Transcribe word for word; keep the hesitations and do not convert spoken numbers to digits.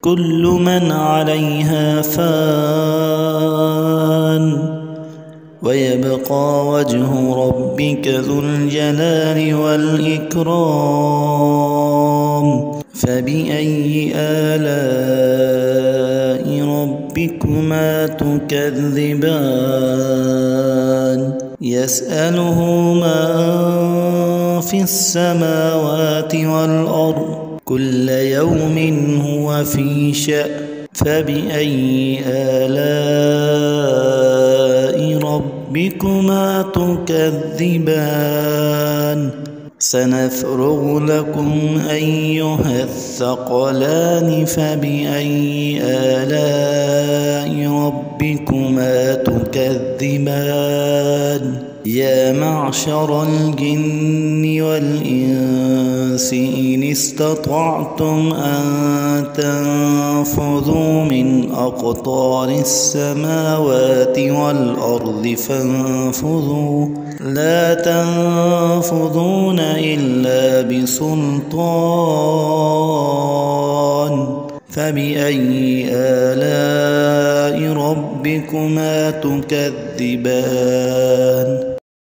كل من عليها فان ويبقى وجه ربك ذو الجلال والإكرام فبأي آلاء ربكما تكذبان يسأله من في السماوات والأرض كل يوم هو في شأن فبأي آلاء ربكما تكذبان سنفرغ لكم أيها الثقلان فبأي آلاء ربكما تكذبان يا معشر الجن والإنس إن استطعتم أن تنفذوا من أقطار السماوات والأرض فانفذوا لا تنفذون إلا بسلطان فبأي آلاء ربكما تكذبان